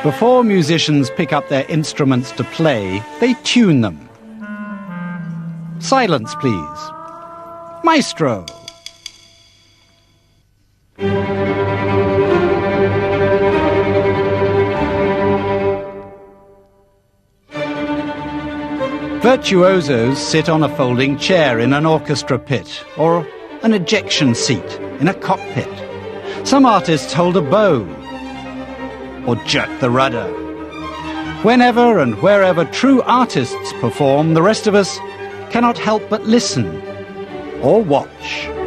Before musicians pick up their instruments to play, they tune them. Silence, please. Maestro! Virtuosos sit on a folding chair in an orchestra pit, or an ejection seat in a cockpit. Some artists hold a bow, or jerk the rudder. Whenever and wherever true artists perform, the rest of us cannot help but listen or watch.